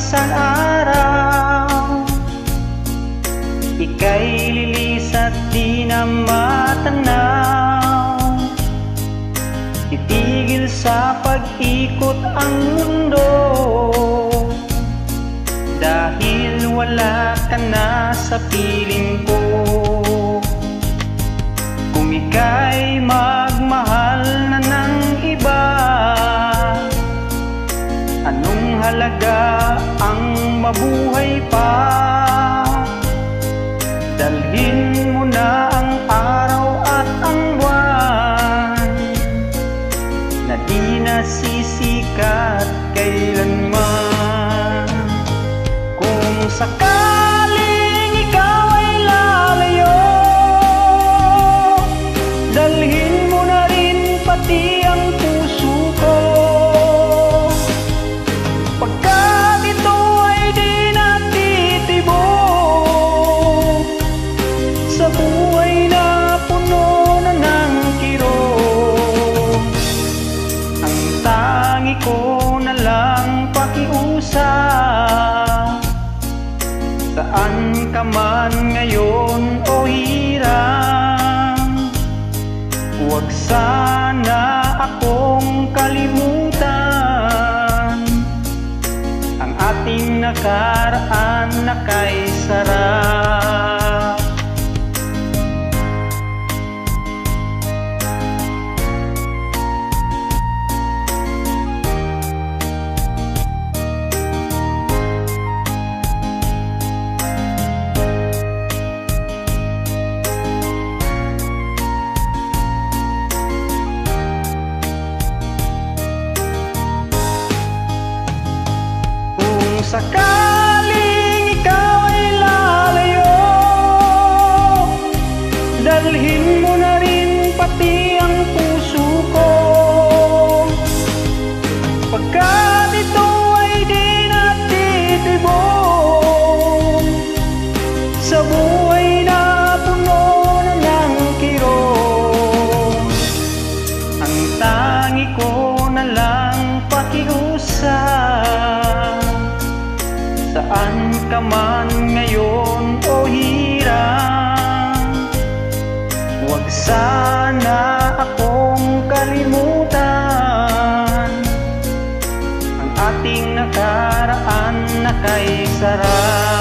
isang araw ika'y lilis at di na matanaw. Titigil sa pag-ikot ang mundo dahil wala ka na sa piling ko. Kung ika'y magmahal na ng iba, anong halaga ang mabuhay pa? Dalhin mo na ang araw at ang buwan na di nasisikat kailanman. Kung sakaling ikaw ay lalayo, dalhin mo na rin pati ang puso ko. Pagkat ito ay di natitibok sa buhay na puno na ng kirot, ang tangi ko na lang pakiusap. Saan ka man ngayon o hirang, huwag sana akong kalimutan. Ang ating nakaraan na kay sarap. Sakaling ikaw ay lalayo, dalhin mo na rin pati ang puso ko. Pagkat ito ay di natitibok sa buhay na puno na ng kirot, ang tangi ko na lang pakiusap. Saan ka man ngayon o hirang, huwag sana akong kalimutan. Ang ating nakaraan na kay sarap.